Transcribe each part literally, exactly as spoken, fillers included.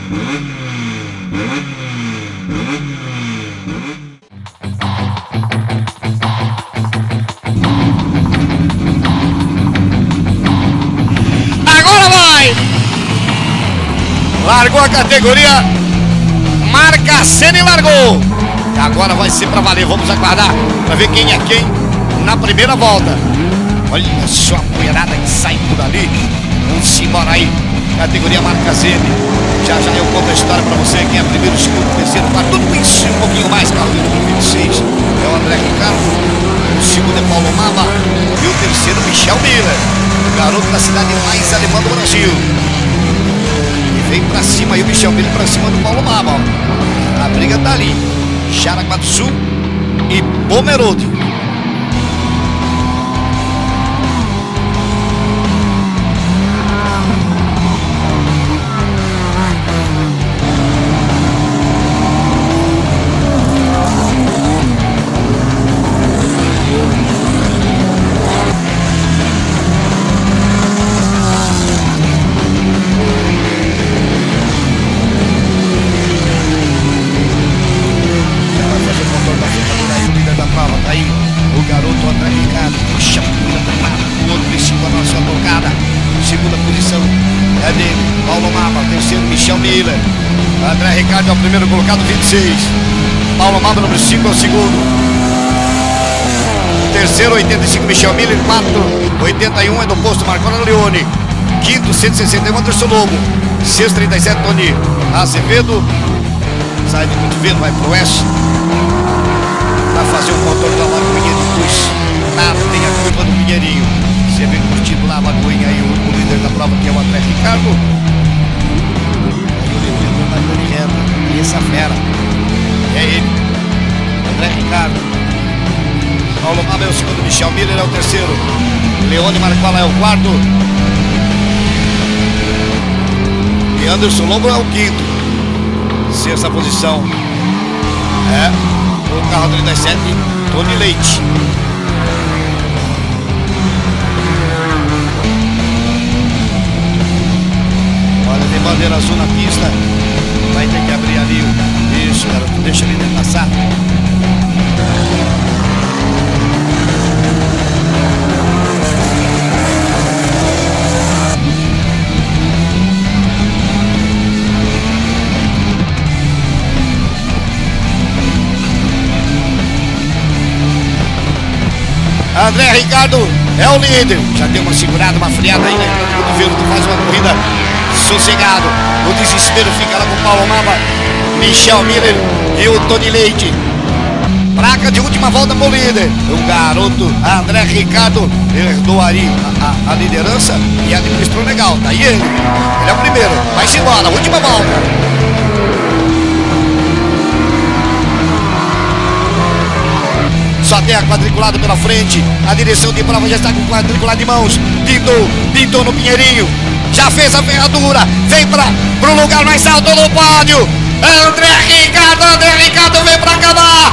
Agora vai! Largou a categoria Marcacene, largou. E agora vai ser pra valer. Vamos aguardar pra ver quem é quem na primeira volta. Olha só a poeirada que sai por ali. Vamos embora aí. Categoria Marcacene. Já já eu conto a história pra você. Quem é primeiro, segundo, terceiro, quarto. Tudo isso e um pouquinho mais. Carro número vinte e seis é o André Ricardo. O segundo é Paulo Maba. E o terceiro, Michel Miller. O garoto da cidade mais alemã do Brasil. E vem pra cima aí o Michel Miller pra cima do Paulo Maba. Ó. A briga tá ali. Jaraguá do Sul e Pomerode. Michel Miller. André Ricardo é o primeiro colocado, vinte e seis. Paulo Maba, número cinco, é o segundo. Terceiro, oitenta e cinco, Michel Miller. Quatro, oitenta e um é do posto Marcona Leone. Quinto, cento e sessenta e um, Anderson Lobo. Sexto, trinta e sete, Tony Azevedo. Sai de cotovelo, vai pro oeste. Vai fazer o contorno da Lagoinha depois. Nada, tem a curva do Pinheirinho. Você vem curtindo lá a Lagoinha aí, o, o líder da prova, que é o André Ricardo. E essa fera é ele, André Ricardo. Paulo Maba é o segundo, Michel Miller é o terceiro, Leone Marcola é o quarto e Anderson Lobo é o quinto. Sexta posição é o carro trinta e sete, Tony Leite. Olha, tem bandeira azul na pista. Vai ter que abrir ali o... Isso, garoto, deixa ele passar. André Ricardo é o líder. Já deu uma segurada, uma friada aí, né? Tu faz uma corrida sossegado. O desespero fica lá com o Paulo Maba, Michel Miller e o Tony Leite. Placa de última volta pro líder. O garoto André Ricardo herdou ali a, a, a liderança e administrou legal. Tá aí ele. Ele é o primeiro. Vai-se embora. Última volta. Só tem a quadriculada pela frente. A direção de prova já está com o quadriculado em mãos. Pintou, pintou no Pinheirinho. Já fez a ferradura. Vem para o lugar mais alto no pódio. André Ricardo, André Ricardo vem para acabar.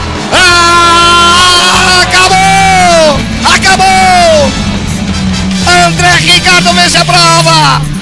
Ah, acabou! Acabou! André Ricardo vence a prova.